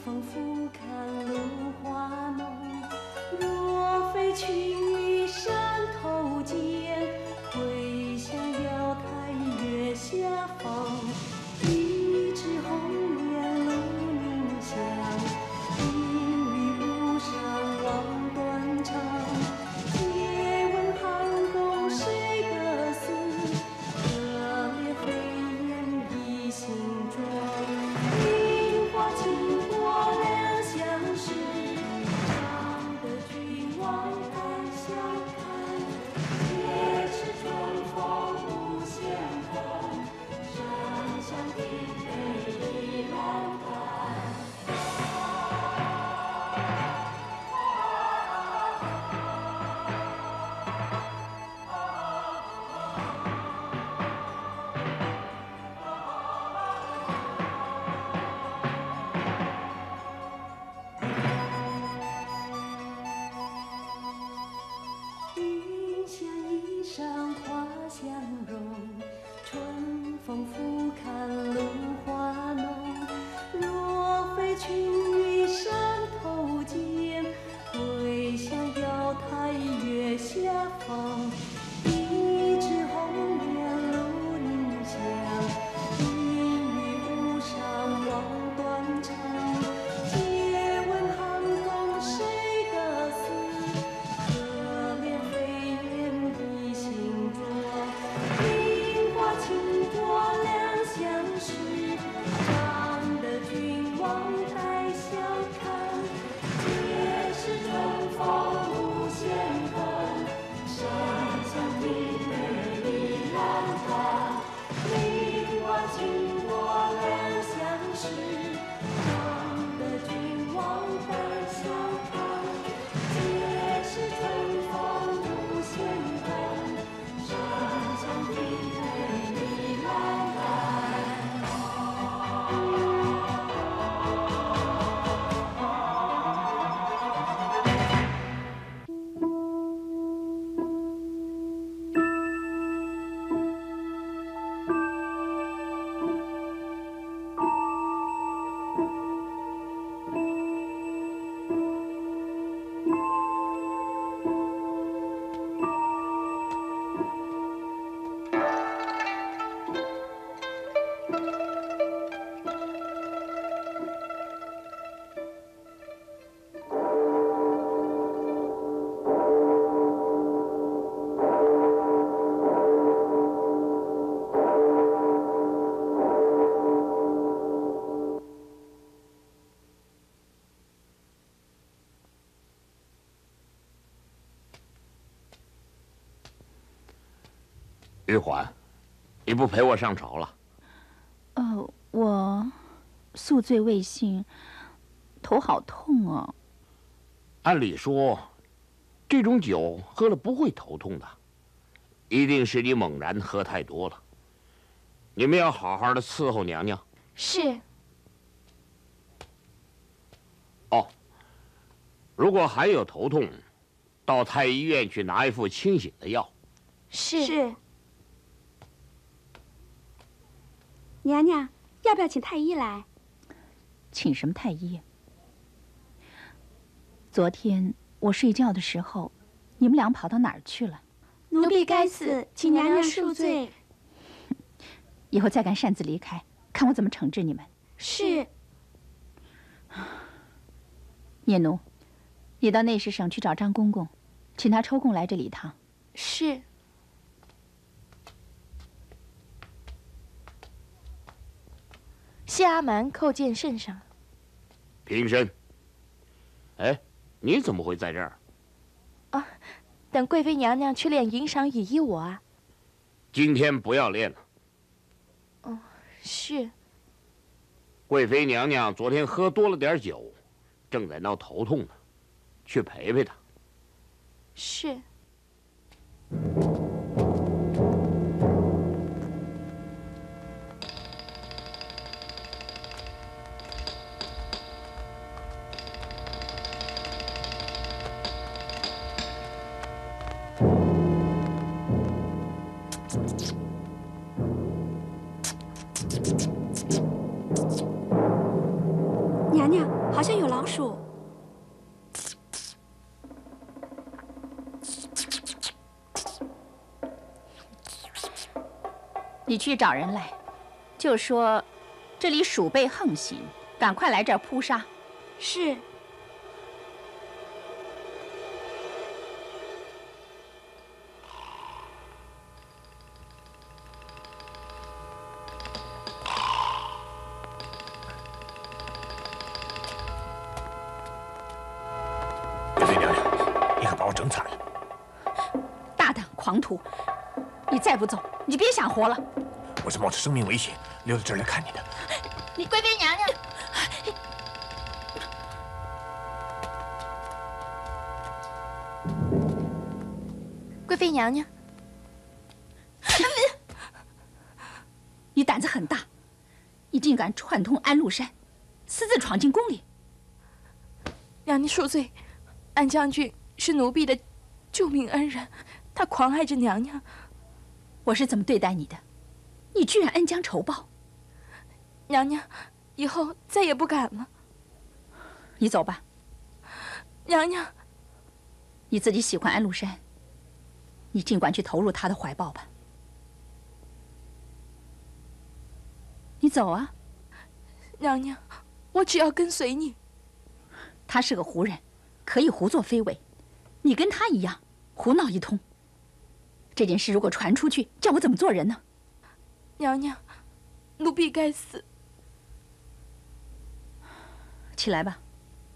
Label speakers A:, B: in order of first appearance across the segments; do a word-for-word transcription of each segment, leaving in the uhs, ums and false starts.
A: 风拂看芦花浓。若非群玉山头见，会向瑶台月下逢。一枝红艳露凝香，一缕巫山望断肠。借问汉宫谁得似？可怜飞燕倚新妆。樱花倾国两相识，长得君王该相看。且是春风无限恨，山香亭内倚栏杆。云霞衣裳花相容，春风拂看芦花浓。若非群玉山头见，会向瑶台月下逢。一枝红艳露凝香，一缕巫山望断肠。借问汉宫谁得似？可怜飞燕倚新妆。樱花倾国两相识，长得君王该相看。且是春风无限恨，山香亭内倚栏杆。樱花倾国两相识，长得君王该相看。且是春风无限恨，山香亭内倚栏杆。
B: 玉环，你不陪我上朝了？
C: 呃，我宿醉未醒，头好痛啊。
B: 按理说，这种酒喝了不会头痛的，一定是你猛然喝太多了。你们要好好的伺候娘娘。
D: 是。
B: 哦，如果还有头痛，到太医院去拿一副清醒的药。
D: 是。
E: 是。娘娘，要不要请太医来？
C: 请什么太医？昨天我睡觉的时候，你们俩跑到哪儿去了？
E: 奴婢该死，请娘娘恕罪。
C: 以后再敢擅自离开，看我怎么惩治你们。
E: 是。
C: 聂奴，你到内侍省去找张公公，请他抽空来这里一趟。
D: 是。谢阿瞒叩见圣上。
B: 平身。哎，你怎么会在这儿？
D: 啊，等贵妃娘娘去练云裳羽衣舞啊。
B: 今天不要练了。
D: 哦，是。
B: 贵妃娘娘昨天喝多了点酒，正在闹头痛呢，去陪陪她。
D: 是。
E: 娘娘，好像有老鼠。
C: 你去找人来，就说这里鼠辈横行，赶快来这儿扑杀。
E: 是。
F: 贵妃娘娘，你可把我整惨了！
C: 大胆狂徒！你再不走，你就别想活了。
F: 我是冒着生命危险溜到这儿来看你的。
D: 你贵妃娘娘，贵妃娘娘，
C: 你胆子很大，你竟敢串通安禄山，私自闯进宫里。
D: 娘娘恕罪，安将军是奴婢的救命恩人，他狂爱着娘娘。
C: 我是怎么对待你的？你居然恩将仇报！
D: 娘娘，以后再也不敢了。
C: 你走吧。
D: 娘娘，
C: 你自己喜欢安禄山，你尽管去投入他的怀抱吧。你走啊。
D: 娘娘，我只要跟随你。
C: 他是个胡人，可以胡作非为，你跟他一样胡闹一通。这件事如果传出去，叫我怎么做人呢？
D: 娘娘，奴婢该死。
C: 起来吧。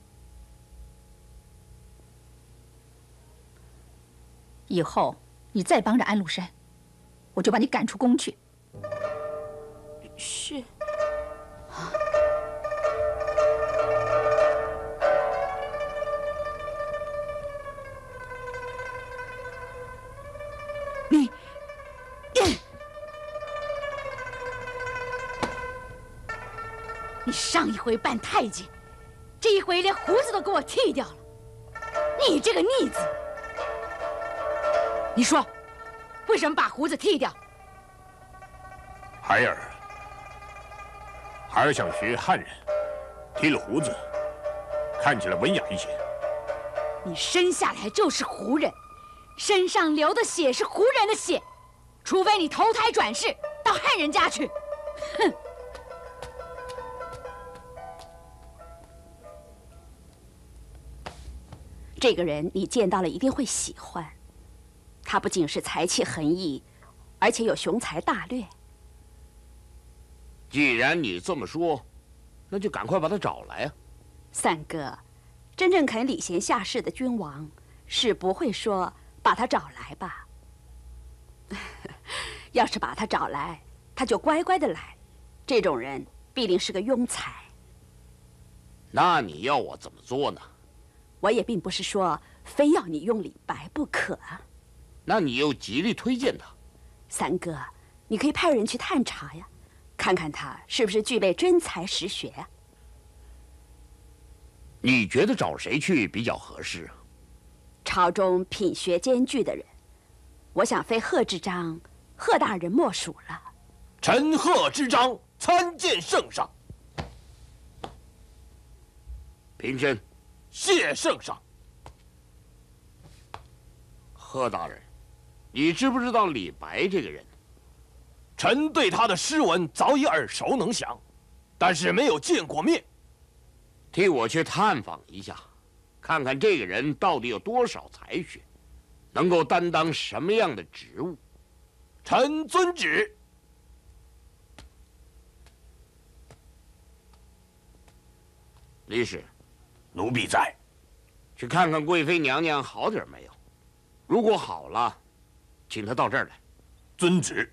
C: 以后你再帮着安禄山，我就把你赶出宫去。
D: 是。
C: 你，你上一回扮太监，这一回连胡子都给我剃掉了。你这个逆子！你说，为什么把胡子剃掉？
F: 孩儿，孩儿想学汉人，剃了胡子，看起来文雅一些。
C: 你生下来就是胡人，身上流的血是胡人的血，除非你投胎转世到汉人家去。哼！
E: 这个人你见到了一定会喜欢，他不仅是才气横溢，而且有雄才大略。
B: 既然你这么说，那就赶快把他找来啊！
E: 三哥，真正肯礼贤下士的君王是不会说把他找来吧？要是把他找来，他就乖乖的来。这种人必定是个庸才。
B: 那你要我怎么做呢？
E: 我也并不是说非要你用李白不可啊。
B: 那你又极力推荐他？
E: 三哥，你可以派人去探查呀，看看他是不是具备真才实学啊。
B: 你觉得找谁去比较合适啊？
E: 朝中品学兼具的人，我想非贺知章、贺大人莫属了。
F: 臣贺知章参见圣上。
B: 平身。
F: 谢圣上。
B: 贺大人，你知不知道李白这个人？
F: 臣对他的诗文早已耳熟能详，但是没有见过面。
B: 替我去探访一下，看看这个人到底有多少才学，能够担当什么样的职务。
F: 臣遵旨。
B: 李使，
F: 奴婢在。
B: 去看看贵妃娘娘好点没有？如果好了，请她到这儿来。
F: 遵旨。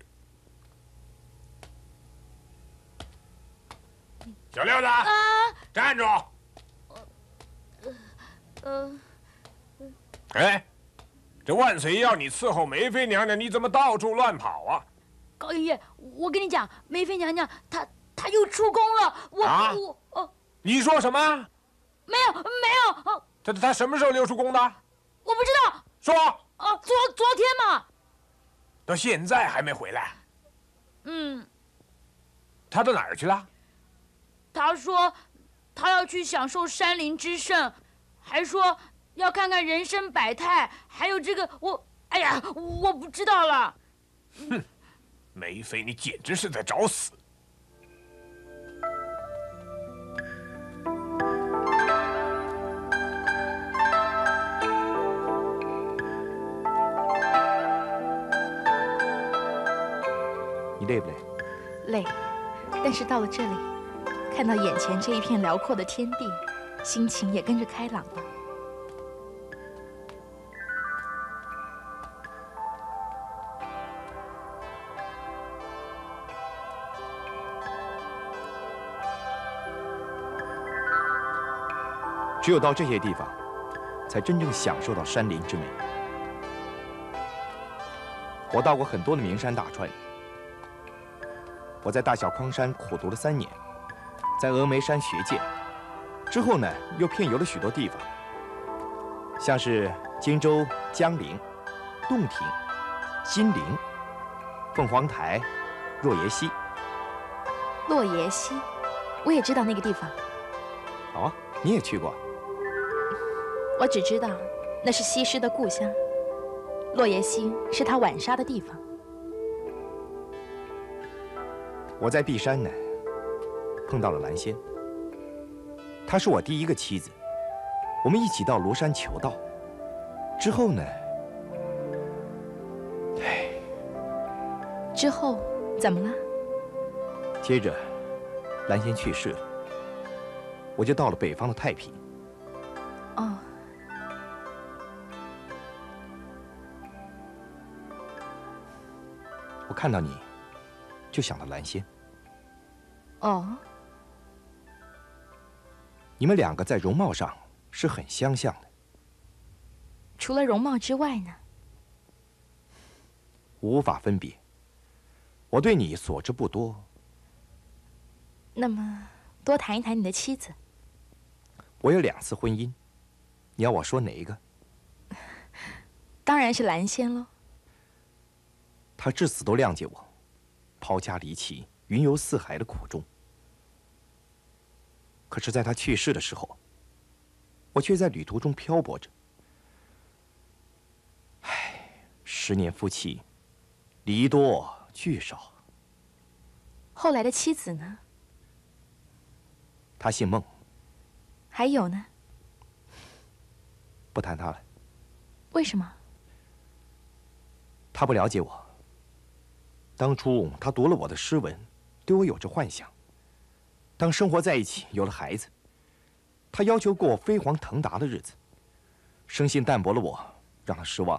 F: 小六子，啊、站住！
D: 呃，
F: 哎，这万岁要你伺候梅妃娘娘，你怎么到处乱跑啊？
D: 高爷爷，我跟你讲，梅妃娘娘她她又出宫了。我、啊、我哦，
F: 你说什么？
D: 没有没有。哦，
F: 他他什么时候溜出宫的？
D: 我不知道。
F: 说。
D: 啊，昨昨天嘛。
F: 到现在还没回来。
D: 嗯。
F: 他到哪儿去了？
D: 他说，
C: 他要去享受山林之盛，还说要看看人生百态，还有这个我，哎呀，我不知道了。
F: 哼，梅妃，你简直是在找死！
G: 你累不累？
D: 累，但是到了这里，看到眼前这一片辽阔的天地，心情也跟着开朗了。
G: 只有到这些地方，才真正享受到山林之美。我到过很多的名山大川。我在大小匡山苦读了三年，在峨眉山学剑，之后呢，又遍游了许多地方，像是荆州江陵、洞庭、金陵、凤凰台、若耶溪。
D: 洛耶溪，我也知道那个地方。
G: 哦，你也去过？
D: 我只知道那是西施的故乡，洛耶溪是他晚纱的地方。
G: 我在碧山呢，碰到了蓝仙。她是我第一个妻子，我们一起到庐山求道。之后呢？唉，
D: 之后怎么了？
G: 接着，蓝仙去世了，我就到了北方的太平。
D: 哦，
G: 我看到你，就想到蓝仙。
D: 哦，
G: 你们两个在容貌上是很相像的。
D: 除了容貌之外呢？
G: 无法分别。我对你所知不多。
D: 那么，多谈一谈你的妻子。
G: 我有两次婚姻，你要我说哪一个？
D: 当然是蓝仙喽。
G: 她至死都谅解我，抛家离妻、云游四海的苦衷。可是，在她去世的时候，我却在旅途中漂泊着。唉，十年夫妻，离多聚少。
D: 后来的妻子呢？
G: 她姓孟。
D: 还有呢？
G: 不谈她了。
D: 为什么？
G: 她不了解我。当初她读了我的诗文，对我有着幻想。当生活在一起，有了孩子，她要求过飞黄腾达的日子，生性淡薄了我，让她失望了。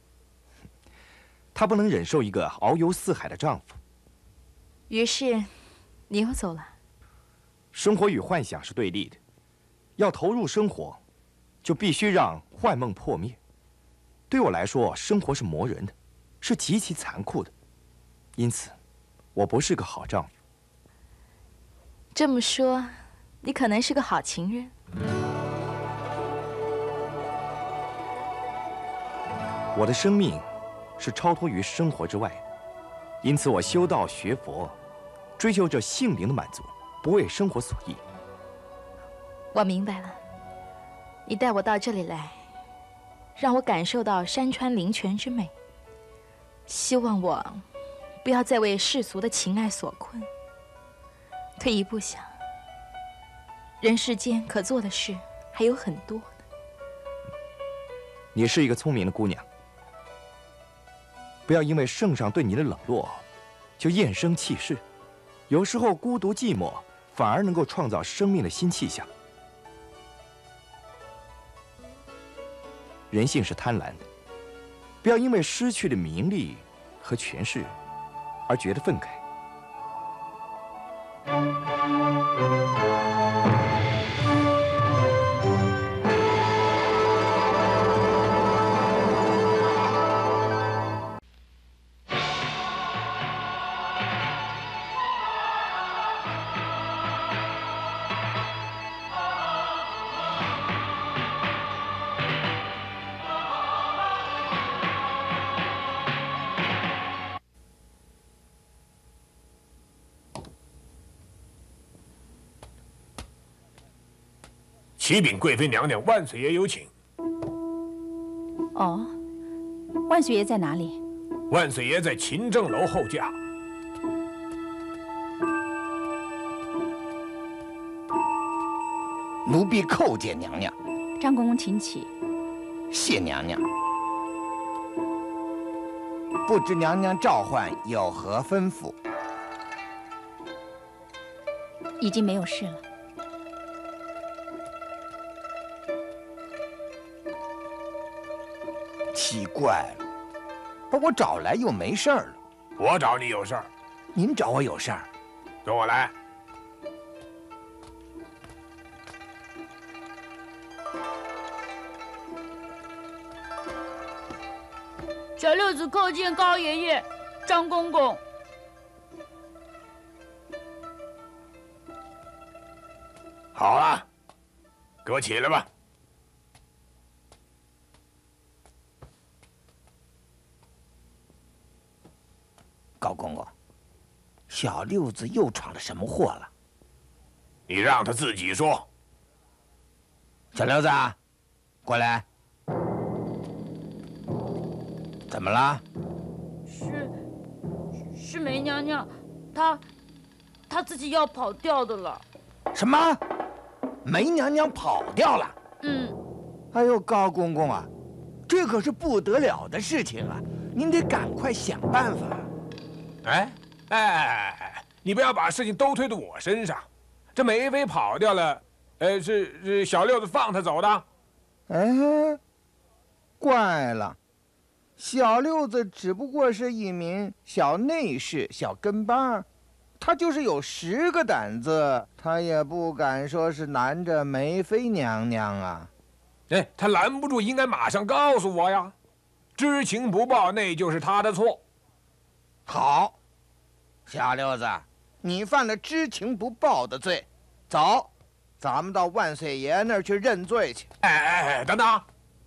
G: 她不能忍受一个遨游四海的丈夫。
D: 于是，你又走了。
G: 生活与幻想是对立的，要投入生活，就必须让幻梦破灭。对我来说，生活是磨人的，是极其残酷的，因此，我不是个好丈夫。
D: 这么说，你可能是个好情人。
G: 我的生命是超脱于生活之外的，因此我修道学佛，追求着性灵的满足，不为生活所役。
D: 我明白了，你带我到这里来，让我感受到山川林泉之美。希望我不要再为世俗的情爱所困。退一步想，人世间可做的事还有很多呢。
G: 你是一个聪明的姑娘，不要因为圣上对你的冷落，就厌生弃世。有时候孤独寂寞，反而能够创造生命的新气象。人性是贪婪的，不要因为失去了名利和权势而觉得愤慨。
F: 启禀贵妃娘娘，万岁爷有请。
H: 哦，万岁爷在哪里？
F: 万岁爷在勤政楼后驾。
I: 奴婢叩见娘娘。
H: 张公公，请起。
I: 谢娘娘。不知娘娘召唤有何吩咐？
H: 已经没有事了。
I: 奇怪了，把我找来又没事儿了。
F: 我找你有事儿。
I: 您找我有事儿？
F: 跟我来。
C: 小六子叩见高爷爷、张公公。
F: 好了，给我起来吧。
I: 高公公，小六子又闯了什么祸了？
F: 你让他自己说。
I: 小六子，过来。怎么了？
C: 是是梅娘娘，她她自己要跑掉的了。
I: 什么？梅娘娘跑掉了？
C: 嗯。
I: 哎呦，高公公啊，这可是不得了的事情啊！您得赶快想办法。
F: 哎哎，你不要把事情都推到我身上。这梅妃跑掉了，呃，是是小六子放她走的。
I: 哎，怪了。小六子只不过是一名小内侍、小跟班，他就是有十个胆子，他也不敢说是拦着梅妃娘娘啊。
F: 哎，他拦不住，应该马上告诉我呀。知情不报，那就是他的错。
I: 好，小六子，你犯了知情不报的罪，走，咱们到万岁爷那儿去认罪去。
F: 哎哎哎，等等。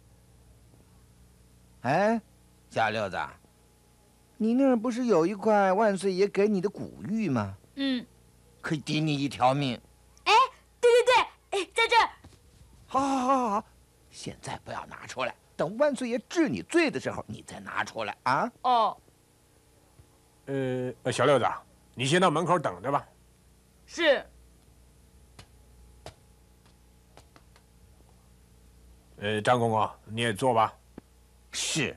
I: 哎。小六子，你那儿不是有一块万岁爷给你的古玉吗？
C: 嗯，
I: 可以抵你一条命。
C: 哎，对对对，哎，在这儿。
I: 好，好，好，好，好，现在不要拿出来，等万岁爷治你罪的时候，你再拿出来啊。
C: 哦。
F: 呃，小六子，你先到门口等着吧。
C: 是。
F: 呃，张公公，你也坐吧。
I: 是。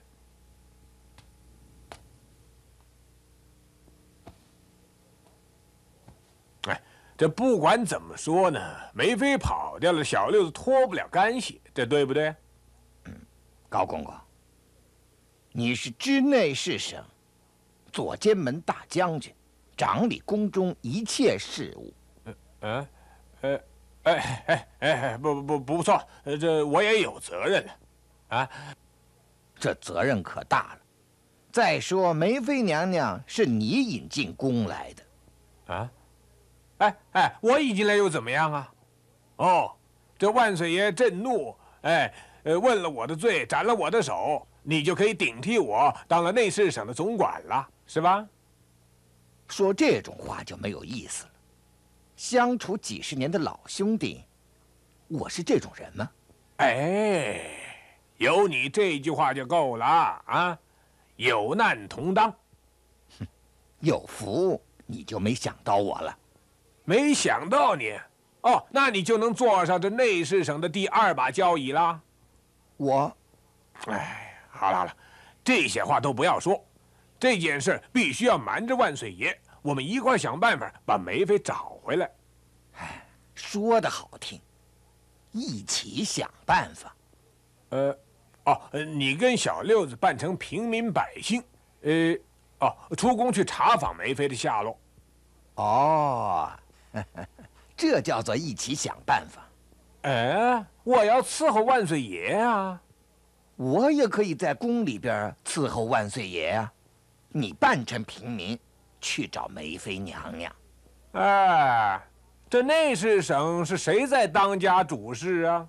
F: 哎，这不管怎么说呢，梅妃跑掉了，小六子脱不了干系，这对不对？
I: 嗯，高公公，你是知内侍省左监门大将军，掌理宫中一切事务。
F: 嗯，呃，哎哎哎，不不不不错，这我也有责任了，啊，
I: 这责任可大了。再说梅妃娘娘是你引进宫来的，
F: 啊。哎哎，我引进来又怎么样啊？哦，这万岁爷震怒，哎，呃，问了我的罪，斩了我的首，你就可以顶替我当了内侍省的总管了，是吧？
I: 说这种话就没有意思了。相处几十年的老兄弟，我是这种人吗？
F: 哎，有你这句话就够了啊！有难同当。
I: 哼，有福你就没想到我了。
F: 没想到你，哦，那你就能坐上这内侍省的第二把交椅了。
I: 我，
F: 哎，好了好了，这些话都不要说，这件事必须要瞒着万岁爷，我们一块想办法把梅妃找回来。
I: 哎，说得好听，一起想办法。
F: 呃，哦，你跟小六子扮成平民百姓，呃，哦，出宫去查访梅妃的下落。
I: 哦。这叫做一起想办法。
F: 哎，我要伺候万岁爷啊！
I: 我也可以在宫里边伺候万岁爷啊。你扮成平民，去找梅妃娘娘。
F: 哎，这内侍省是谁在当家主事啊？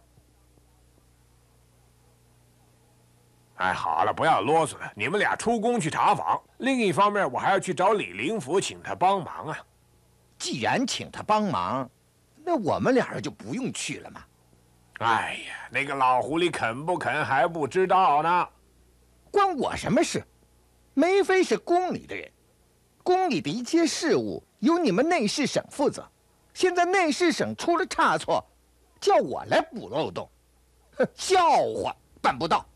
F: 哎，好了，不要啰嗦了，你们俩出宫去查访。另一方面，我还要去找李林甫，请他帮忙啊。
I: 既然请他帮忙，那我们俩人就不用去了嘛。
F: 哎呀，那个老狐狸肯不肯还不知道呢。
I: 关我什么事？梅妃是宫里的人，宫里的一切事务由你们内侍省负责。现在内侍省出了差错，叫我来补漏洞，哼，笑话，办不到。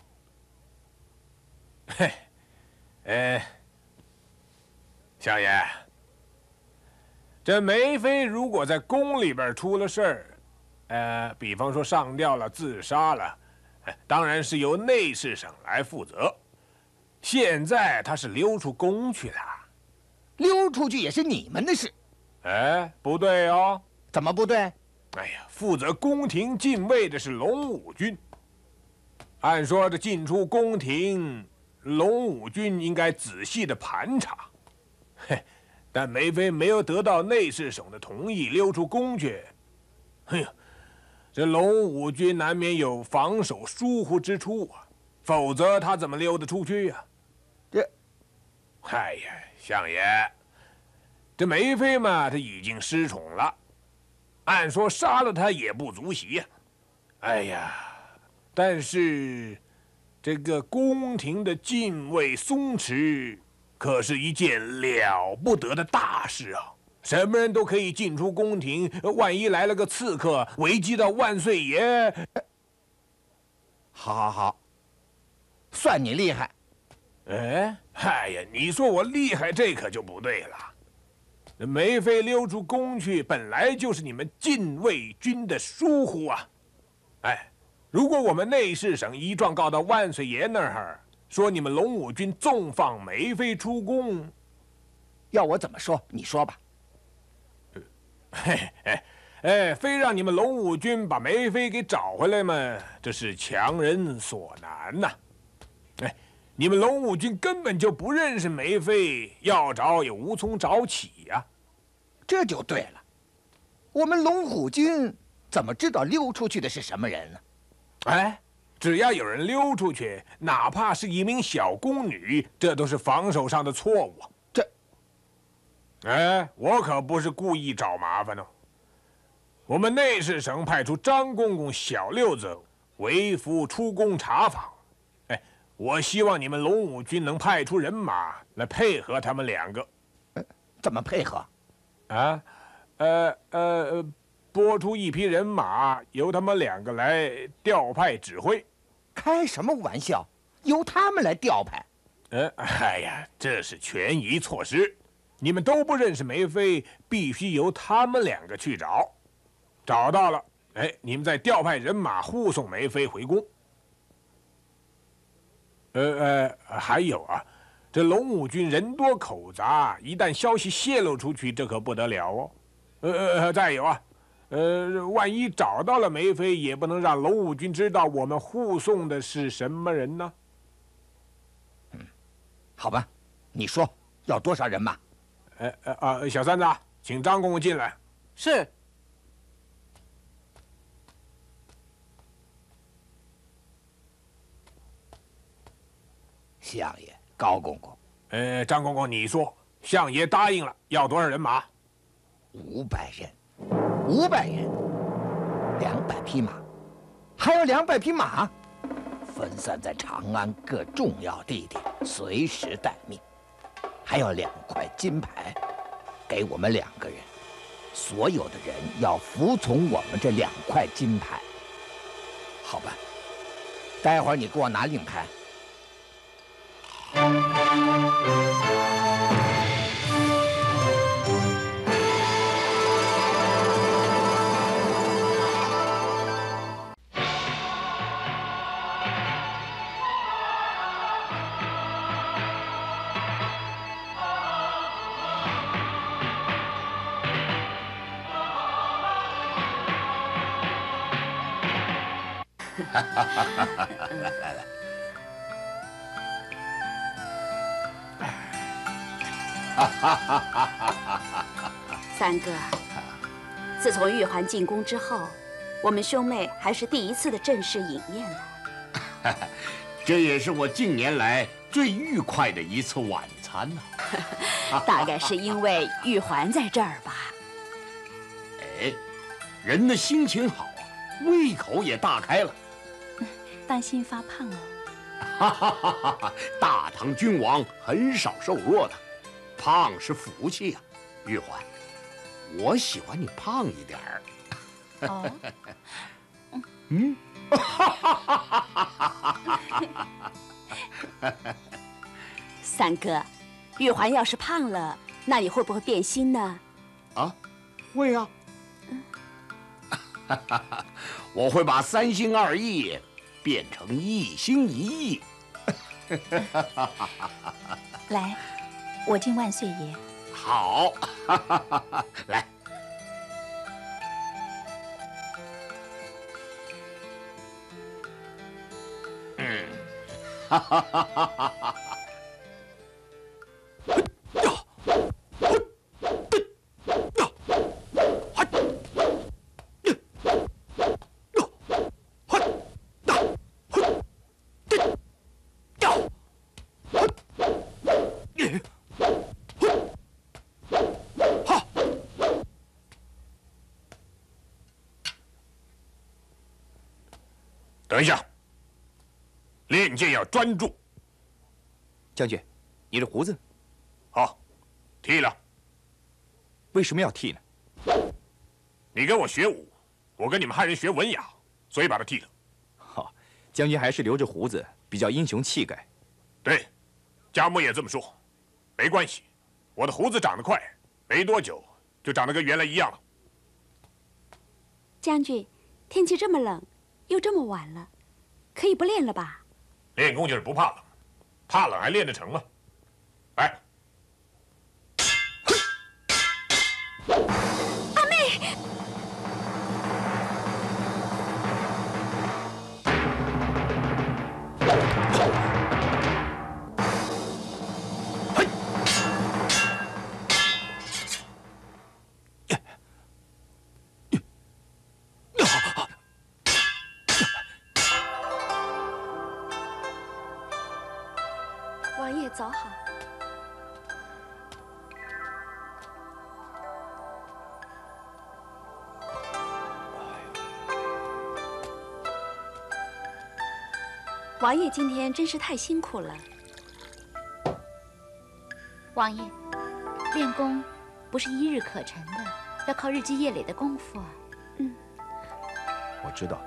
F: 嘿，呃，相爷，这梅妃如果在宫里边出了事儿，呃，比方说上吊了、自杀了，呃、当然是由内侍省来负责。现在她是溜出宫去了，
I: 溜出去也是你们的事。
F: 哎，不对哦。
I: 怎么不对？
F: 哎呀，负责宫廷禁卫的是龙武军。按说这进出宫廷，龙武军应该仔细的盘查。嘿，但梅妃没有得到内侍省的同意，溜出宫去。哎呀，这龙武军难免有防守疏忽之处啊，否则他怎么溜得出去呀？
I: 这，
F: 哎呀，相爷。这梅妃嘛，她已经失宠了，按说杀了她也不足惜呀。哎呀，但是这个宫廷的禁卫松弛，可是一件了不得的大事啊！什么人都可以进出宫廷，万一来了个刺客，危及到万岁爷……
I: 好好好，算你厉害。
F: 哎，哎呀，你说我厉害，这可就不对了。梅妃溜出宫去，本来就是你们禁卫军的疏忽啊！哎，如果我们内侍省一状告到万岁爷那儿，说你们龙武军纵放梅妃出宫，
I: 要我怎么说？你说吧。
F: 嘿，哎，哎，非让你们龙武军把梅妃给找回来嘛，这是强人所难呐！哎。你们龙武军根本就不认识梅妃，要找也无从找起呀、啊。
I: 这就对了，我们龙虎军怎么知道溜出去的是什么人呢？
F: 哎，只要有人溜出去，哪怕是一名小宫女，这都是防守上的错误。
I: 这，
F: 哎，我可不是故意找麻烦哦。我们内侍省派出张公公、小六子为夫出宫查访。我希望你们龙武军能派出人马来配合他们两个。
I: 呃、怎么配合？
F: 啊，呃呃，拨出一批人马，由他们两个来调派指挥。
I: 开什么玩笑？由他们来调派？
F: 呃，哎呀，这是权宜措施。你们都不认识梅妃，必须由他们两个去找。找到了，哎，你们再调派人马护送梅妃回宫。呃呃，还有啊，这龙武军人多口杂，一旦消息泄露出去，这可不得了哦。呃呃，再有啊，呃，万一找到了梅妃，也不能让龙武军知道我们护送的是什么人呢？
I: 嗯，好吧，你说要多少人马？
F: 呃呃啊，小三子，请张公公进来。
J: 是。
I: 相爷，高公公，
F: 呃，张公公，你说，相爷答应了，要多少人马？
I: 五百人，五百人，两百匹马，还有两百匹马，分散在长安各重要地点，随时待命。还有两块金牌，给我们两个人，所有的人要服从我们这两块金牌，好吧？待会儿你给我拿令牌。
B: 哈哈哈哈哈！
E: 哈哈哈哈哈！三哥，自从玉环进宫之后，我们兄妹还是第一次的正式饮宴呢。
B: 这也是我近年来最愉快的一次晚餐呢。
E: 大概是因为玉环在这儿吧。
B: 哎，人的心情好啊， 胃口也大开了。
H: 担心发胖哦。
B: 哈哈哈哈哈！大唐君王很少瘦弱的，胖是福气呀、啊。玉环，我喜欢你胖一点儿。
H: 哦。
B: 嗯。
E: 三哥，玉环要是胖了，那你会不会变心呢？
B: 啊，会啊。我会把三心二意变成一心一意。
H: 来，我敬万岁爷。
B: 好，来。嗯，哈哈哈哈哈哈。等一下，练剑要专注。
G: 将军，你的胡子，
B: 好，剃了。
G: 为什么要剃呢？
B: 你跟我学武，我跟你们汉人学文雅，所以把它剃了。
G: 好，将军还是留着胡子比较英雄气概。
B: 对，家母也这么说。没关系，我的胡子长得快，没多久就长得跟原来一样了。
E: 将军，天气这么冷。又这么晚了，可以不练了吧？
B: 练功就是不怕冷，怕冷还练得成吗？来，
E: 阿妹，王爷早好。王爷今天真是太辛苦了。
H: 王爷，练功不是一日可成的，要靠日积月累的功夫啊。
E: 嗯，
G: 我知道。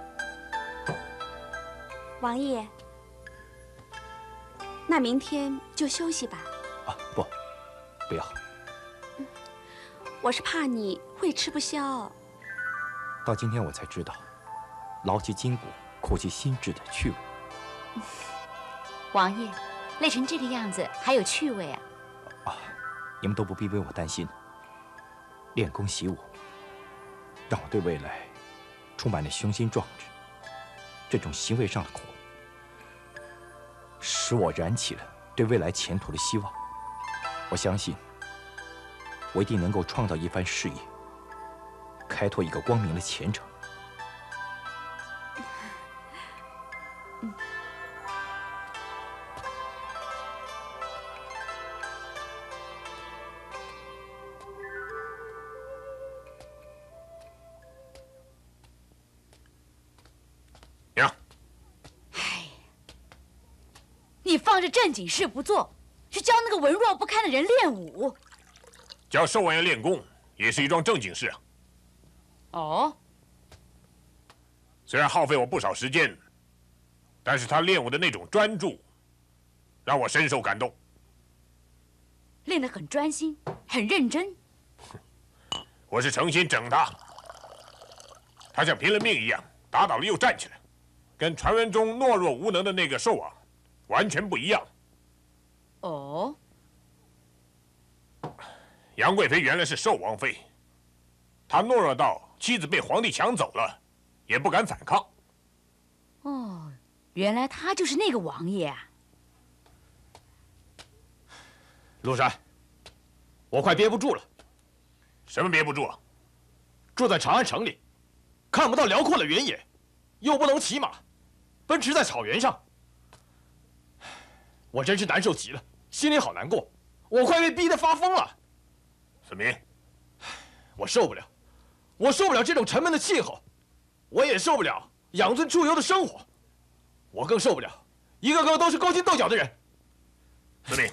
E: 王爷。那明天就休息吧。
G: 啊，不，不要。
E: 我是怕你会吃不消。
G: 到今天我才知道，劳其筋骨，苦其心志的趣味。
H: 王爷，累成这个样子还有趣味啊！
G: 啊，你们都不必为我担心。练功习武，让我对未来充满了雄心壮志。这种行为上的苦，使我燃起了对未来前途的希望。我相信，我一定能够创造一番事业，开拓一个光明的前程。
E: 嗯。
B: 娘，
C: 哎，你放着正经事不做，去教那个文弱不堪的人练武。
B: 教寿王爷练功也是一桩正经事啊。
C: 哦。
B: 虽然耗费我不少时间，但是他练武的那种专注，让我深受感动。
C: 练得很专心，很认真。
B: 我是诚心整他，他像拼了命一样，打倒了又站起来，跟传闻中懦弱无能的那个寿王完全不一样。
C: 哦。
B: 杨贵妃原来是寿王妃，她懦弱到妻子被皇帝抢走了，也不敢反抗。
C: 哦，原来他就是那个王爷啊！
G: 陆山，我快憋不住了。
B: 什么憋不住啊？
G: 住在长安城里，看不到辽阔的原野，又不能骑马，奔驰在草原上，我真是难受极了，心里好难过，我快被逼得发疯了。
B: 子明，
G: 我受不了，我受不了这种沉闷的气候。 我也受不了养尊处优的生活，我更受不了一个个都是勾心斗角的人。
F: 司令，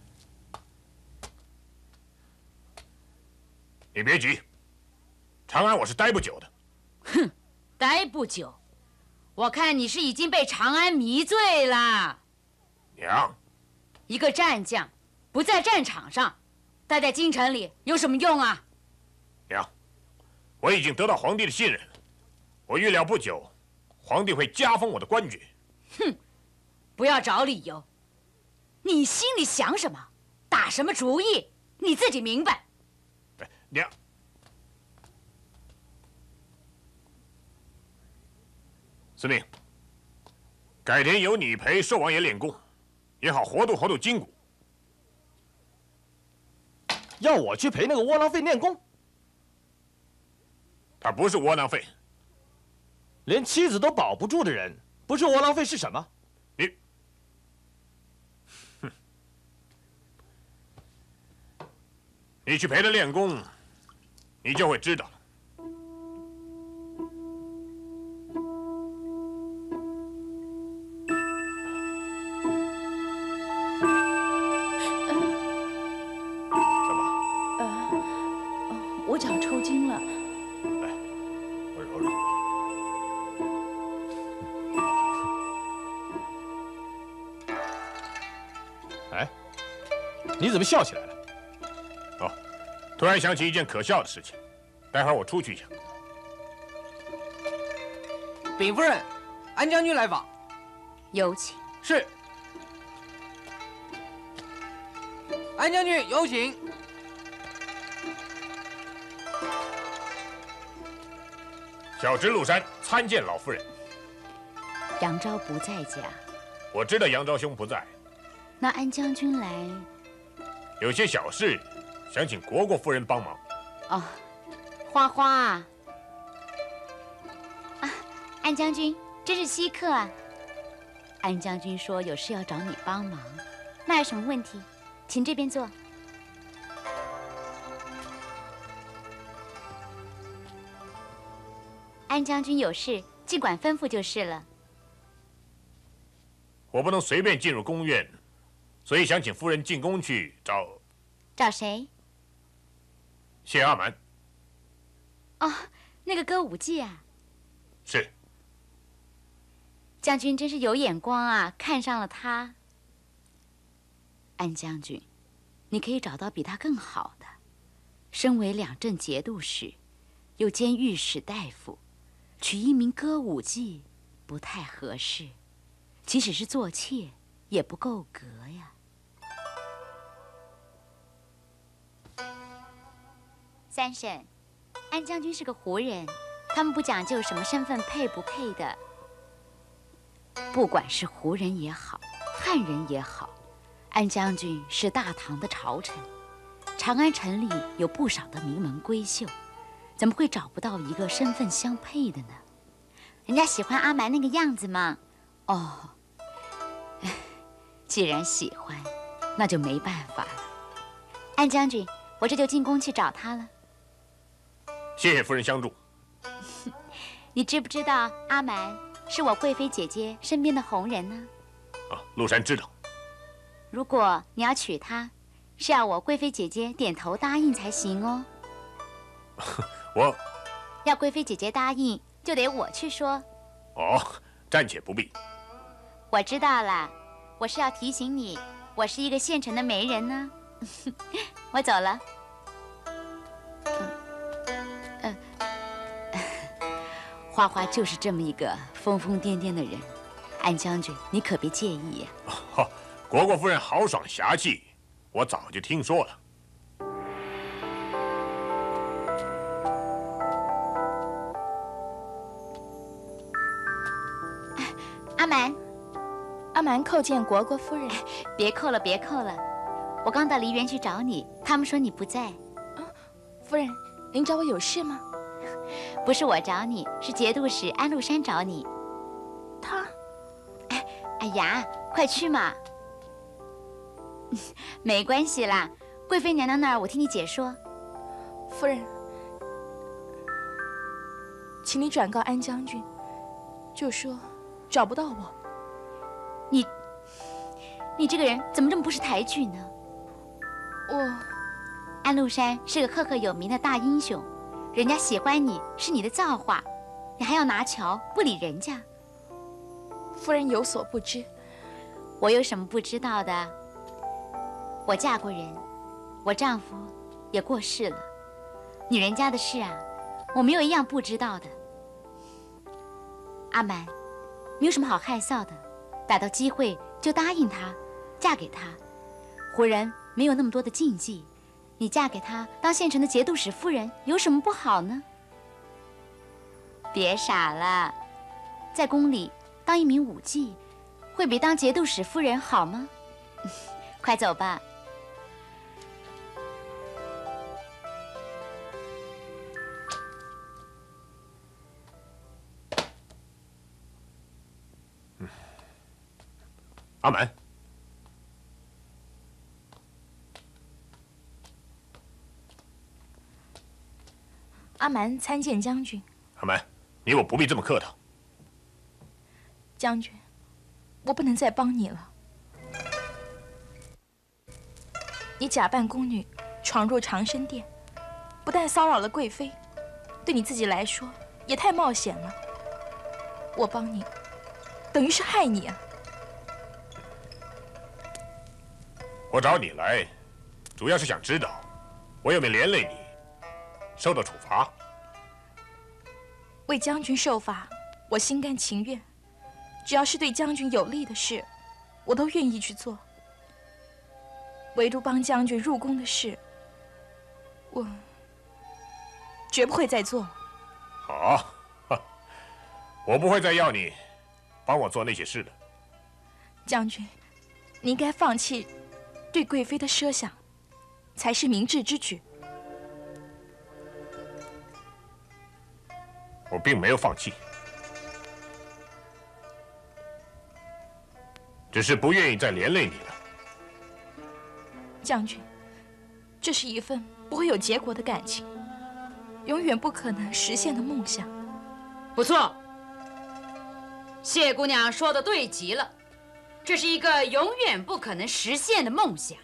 F: 你别急，长安我是待不久的。
C: 哼，待不久，我看你是已经被长安迷醉了。
F: 娘，
C: 一个战将不在战场上，待在京城里有什么用啊？
F: 娘，我已经得到皇帝的信任了，我预料不久，皇帝会加封我的官爵。
C: 哼，不要找理由。你心里想什么，打什么主意，你自己明白。
F: 娘，司令，改天由你陪寿王爷练功，也好活动活动筋骨。
G: 要我去陪那个窝囊废练功？
F: 他不是窝囊废，
G: 连妻子都保不住的人，不是窝囊废是什么？
F: 你，哼，你去陪他练功，你就会知道了。
D: 我脚抽筋了。
F: 来，我揉揉。
G: 哎，你怎么笑起来了？
F: 哦，突然想起一件可笑的事情，待会儿我出去一下。
J: 禀夫人，安将军来访。
E: 有请。
J: 是。安将军有请。
F: 小侄陆山参见老夫人。
E: 杨昭不在家。
F: 我知道杨昭兄不在。
E: 那安将军来，
F: 有些小事，想请国国夫人帮忙。
E: 哦，花花啊，
H: 啊，安将军真是稀客啊！
E: 安将军说有事要找你帮忙。
H: 那有什么问题？请这边坐。安将军有事，尽管吩咐就是了。
F: 我不能随便进入宫院，所以想请夫人进宫去找。
H: 找谁？
F: 谢阿蛮。
H: 哦，那个歌舞伎啊。
F: 是。
H: 将军真是有眼光啊，看上了他。
E: 安将军，你可以找到比他更好的。身为两镇节度使，又兼御史大夫。娶一名歌舞伎不太合适，即使是做妾也不够格呀。
H: 三婶，安将军是个胡人，他们不讲究什么身份配不配的。
E: 不管是胡人也好，汉人也好，安将军是大唐的朝臣，长安城里有不少的名门闺秀。怎么会找不到一个身份相配的呢？
H: 人家喜欢阿蛮那个样子嘛。
E: 哦，既然喜欢，那就没办法了。
H: 安将军，我这就进宫去找他了。
F: 谢谢夫人相助。
H: 你知不知道阿蛮是我贵妃姐姐身边的红人呢？
F: 啊，陆山知道。
H: 如果你要娶她，是要我贵妃姐姐点头答应才行哦。
F: 我
H: 要贵妃姐姐答应，就得我去说。
F: 哦，暂且不必。
H: 我知道了，我是要提醒你，我是一个现成的媒人呢。我走了。
E: 嗯，呃，花花就是这么一个疯疯癫癫的人，安将军，你可别介意呀。
F: 哦，国国夫人豪爽侠气，我早就听说了。
H: 阿蛮，
D: 阿蛮叩见国国夫人。
H: 别叩了，别叩了，我刚到梨园去找你，他们说你不在。
D: 啊，夫人，您找我有事吗？
H: 不是我找你，是节度使安禄山找你。
D: 他？
H: 哎，哎呀，快去嘛！没关系啦，贵妃娘娘那儿我听你姐说。
D: 夫人， 请你转告安将军，就说找不到我。
H: 你，你这个人怎么这么不识抬举呢？
D: 我，
H: 安禄山是个赫赫有名的大英雄，人家喜欢你是你的造化，你还要拿桥不理人家。
D: 夫人有所不知，
H: 我有什么不知道的？我嫁过人，我丈夫也过世了，女人家的事啊，我没有一样不知道的。阿满，没有什么好害臊的，逮到机会就答应他，嫁给他。胡人没有那么多的禁忌，你嫁给他当县城的节度使夫人，有什么不好呢？别傻了，在宫里当一名武妓，会比当节度使夫人好吗？快走吧。
F: 阿满，
D: 阿蛮参见将军。
F: 阿满，你我不必这么客套。
D: 将军，我不能再帮你了。你假扮宫女闯入长生殿，不但骚扰了贵妃，对你自己来说也太冒险了。我帮你，等于是害你啊！
F: 我找你来，主要是想知道，我有没有连累你，受到处罚？
D: 为将军受罚，我心甘情愿。只要是对将军有利的事，我都愿意去做。唯独帮将军入宫的事，我绝不会再做了。
F: 好，我不会再要你帮我做那些事了。
D: 将军，你应该放弃对贵妃的奢想，才是明智之举。
F: 我并没有放弃，只是不愿意再连累你了。
D: 将军，这是一份不会有结果的感情，永远不可能实现的梦想。
C: 不错，谢姑娘说的对极了，这是一个永远不可能实现的梦想。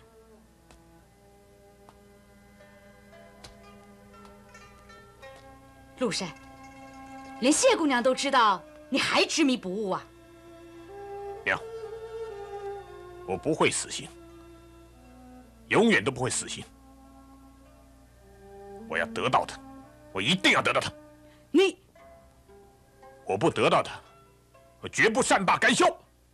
C: 陆山，连谢姑娘都知道，你还执迷不悟啊！
F: 娘，我不会死心，永远都不会死心。我要得到他，我一定要得到他。
C: 你，
F: 我不得到他，我绝不善罢甘休。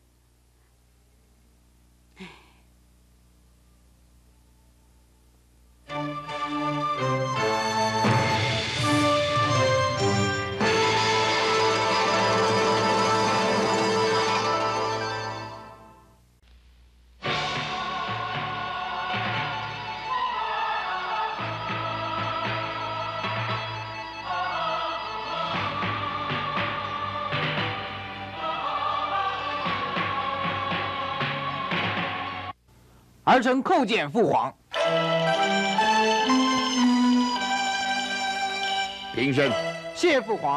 J: 儿臣叩见父皇。
B: 平身。
J: 谢父皇。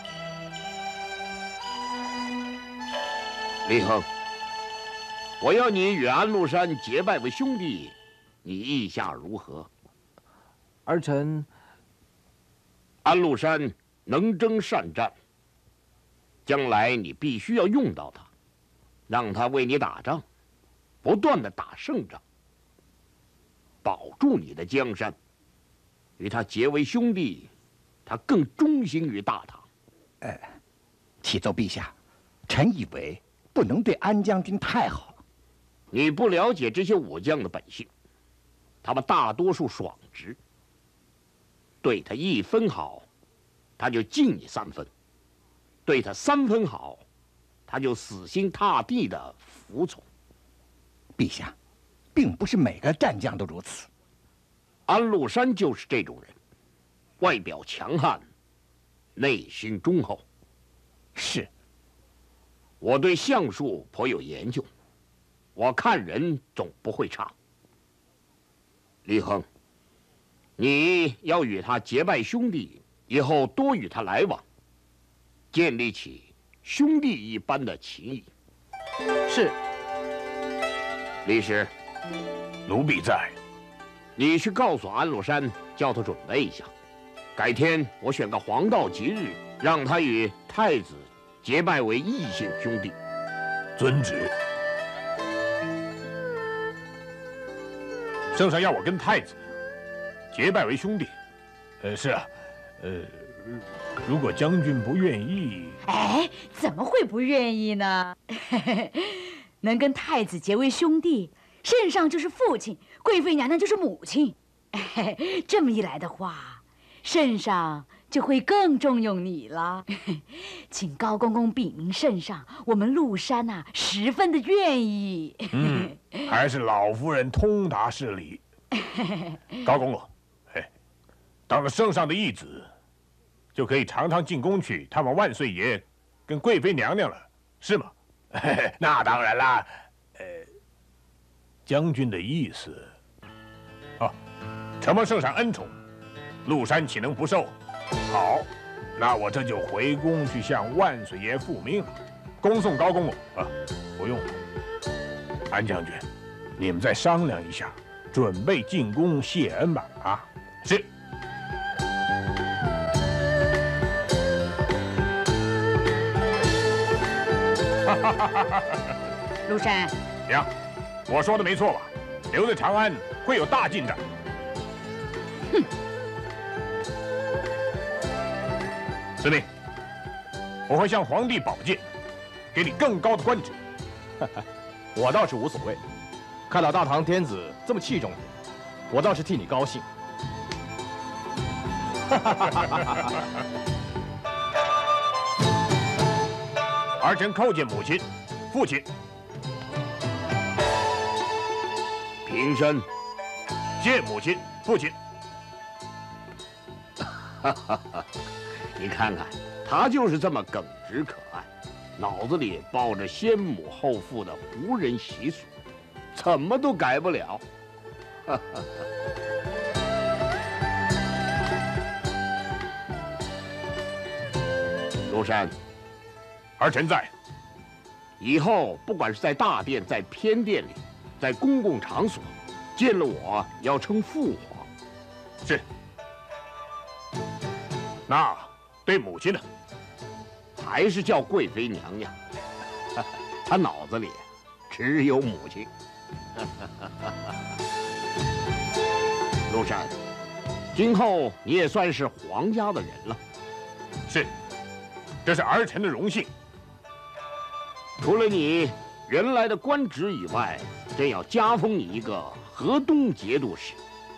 B: 李亨，我要你与安禄山结拜为兄弟，你意下如何？
J: 儿臣，
B: 安禄山能征善战，将来你必须要用到他，让他为你打仗。不断的打胜仗，保住你的江山，与他结为兄弟，他更忠心于大唐。
I: 呃，启奏陛下，臣以为不能对安将军太好。
B: 你不了解这些武将的本性，他们大多数爽直，对他一分好，他就敬你三分；对他三分好，他就死心塌地的服从。
I: 陛下，并不是每个战将都如此。
B: 安禄山就是这种人，外表强悍，内心忠厚。
I: 是，
B: 我对相术颇有研究，我看人总不会差。李亨，你要与他结拜兄弟，以后多与他来往， 建立起兄弟一般的情谊。
J: 是。
B: 李师，
F: 奴婢在。
B: 你去告诉安禄山，叫他准备一下，改天我选个黄道吉日，让他与太子结拜为异姓兄弟。
F: 遵旨。圣上要我跟太子结拜为兄弟。呃，是啊，呃，如果将军不愿意，
C: 哎，怎么会不愿意呢？能跟太子结为兄弟，圣上就是父亲，贵妃娘娘就是母亲。这么一来的话，圣上就会更重用你了。请高公公禀明圣上，我们陆山呐、啊，十分的愿意。
F: 嗯，还是老夫人通达事理。高公公，哎，当了圣上的义子，就可以常常进宫去探望万岁爷跟贵妃娘娘了，是吗？那当然啦。呃，将军的意思，哦，承蒙圣上恩宠，陆山岂能不受？好，那我这就回宫去向万岁爷复命，恭送高公公啊！不用了，安将军，你们再商量一下，准备进宫谢恩吧！啊，是。
C: 陆山，
F: 娘，我说的没错吧？留在长安会有大进展。
C: 哼。
F: 司命，我会向皇帝保荐，给你更高的官职。
G: 我倒是无所谓，看到大唐天子这么器重你，我倒是替你高兴。
F: 儿臣叩见母亲、父亲。
B: 平身。
F: 谢母亲、父亲。
B: 哈哈哈。你看看，他就是这么耿直可爱，脑子里抱着先母后父的胡人习俗，怎么都改不了。哈哈哈。陆山，
F: 儿臣在。
B: 以后不管是在大殿、在偏殿里、在公共场所，见了我要称父皇。
F: 是。那。对母亲呢，
B: 还是叫贵妃娘娘。她脑子里只有母亲。陆山，今后你也算是皇家的人了。
F: 是，这是儿臣的荣幸。
B: 除了你原来的官职以外，朕要加封你一个河东节度使。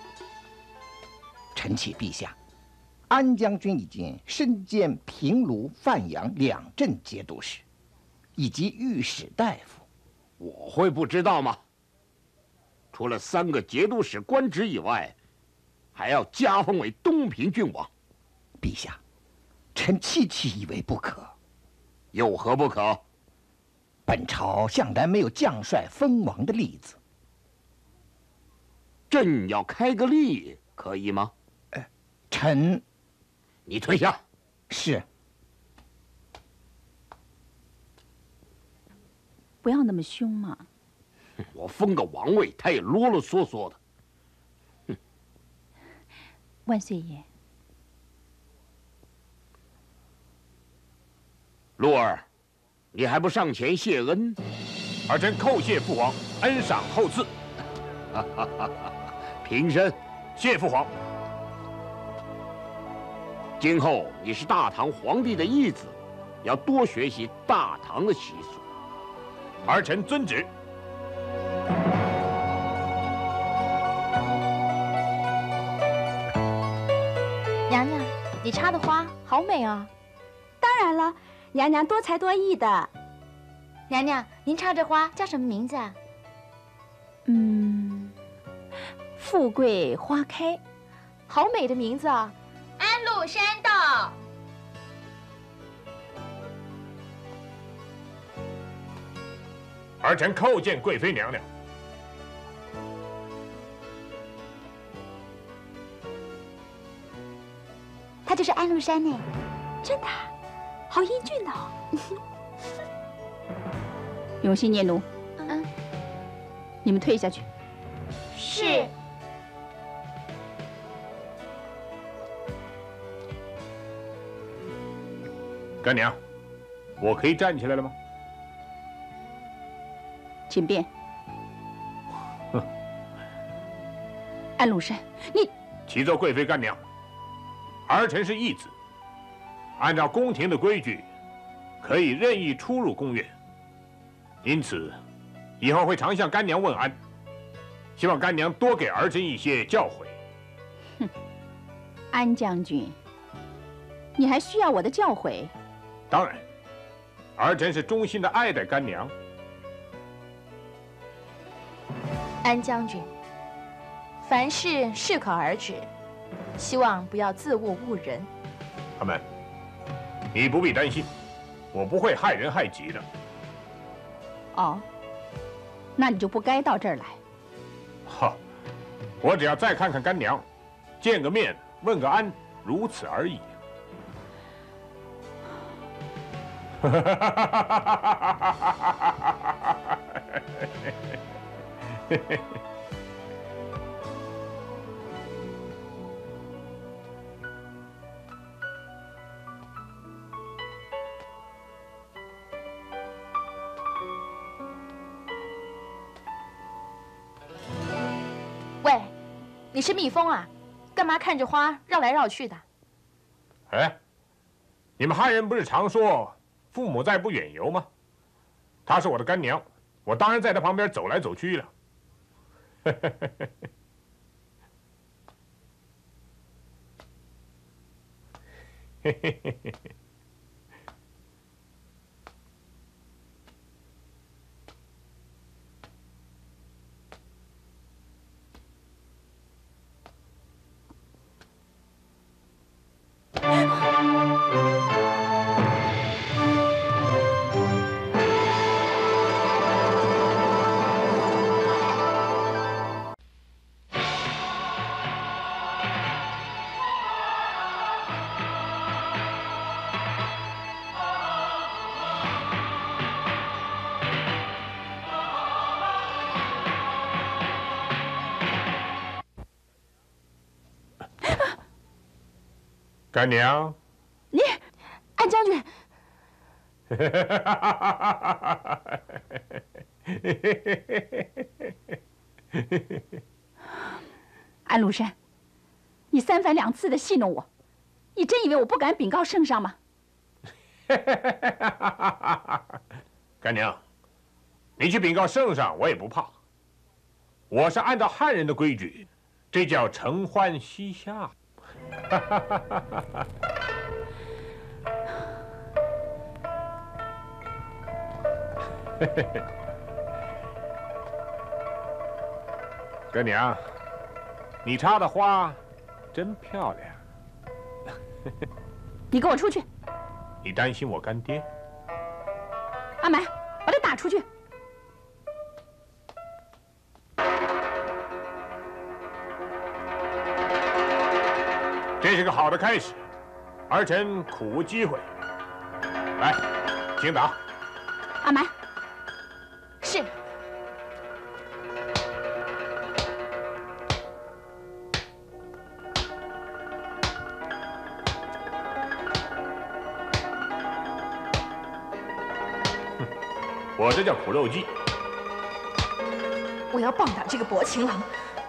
I: 臣启陛下。安将军已经身兼平卢、范阳两镇节度使，以及御史大夫。
B: 我会不知道吗？除了三个节度使官职以外，还要加封为东平郡王。
I: 陛下，臣戚戚以为不可。
B: 有何不可？
I: 本朝向来没有将帅封王的例子。
B: 朕要开个例，可以吗？
I: 呃，臣。
B: 你退下。
I: 是。
E: 不要那么凶嘛。
B: 我封个王位，他也啰啰嗦嗦的。哼。
E: 万岁爷。
B: 陆儿，你还不上前谢恩？
F: 儿臣叩谢父皇，恩赏厚赐。
B: 哈哈哈！平身。
F: 谢父皇。
B: 今后你是大唐皇帝的义子，要多学习大唐的习俗。
F: 儿臣遵旨。
D: 娘娘，你插的花好美啊！
E: 当然了，娘娘多才多艺的。
H: 娘娘，您插这花叫什么名字啊？
E: 嗯，富贵花开，
D: 好美的名字啊！
H: 安禄山到。
F: 儿臣叩见贵妃娘娘。
H: 他就是安禄山呢，
E: 真的？ 好英俊哦！
K: 永熙念奴，
H: 嗯，
K: 你们退下去。
H: 是。
F: 干娘，我可以站起来了吗？
K: 请便。安禄山，你
F: 启奏贵妃干娘，儿臣是义子，按照宫廷的规矩，可以任意出入宫院，因此以后会常向干娘问安，希望干娘多给儿臣一些教诲。
K: 哼，安将军，你还需要我的教诲？
F: 当然，儿臣是衷心的爱戴干娘。
D: 安将军，凡事适可而止，希望不要自误误人。
F: 阿门，你不必担心，我不会害人害己的。
K: 哦，那你就不该到这儿来。
F: 哈，我只要再看看干娘，见个面，问个安，如此而已。哈哈哈哈哈哈！
D: 喂，你是蜜蜂啊？干嘛看着花绕来绕去的？
F: 哎，你们汉人不是常说“父母在，不远游”吗？她是我的干娘，我当然在她旁边走来走去了。嘿嘿嘿嘿。干娘，
K: 你，安将军，安禄山，你三番两次的戏弄我，你真以为我不敢禀告圣上吗？
F: 干娘，你去禀告圣上，我也不怕。我是按照汉人的规矩，这叫承欢膝下。干娘，你插的花真漂亮。
K: 你给我出去！
F: 你担心我干爹？
K: 阿满，把他打出去！
F: 这是个好的开始，儿臣苦无机会。来，请打。
K: 阿满，
D: 是。
F: 我这叫苦肉计。
D: 我要棒打这个薄情郎。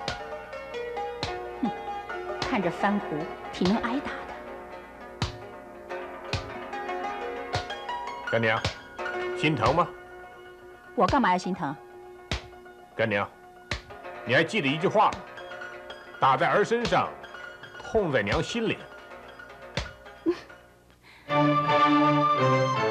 K: 哼，看着番胡挺能挨打的。
F: 干娘，心疼吗？
K: 我干嘛要心疼？
F: 干娘，你还记得一句话吗？打在儿身上，痛在娘心里。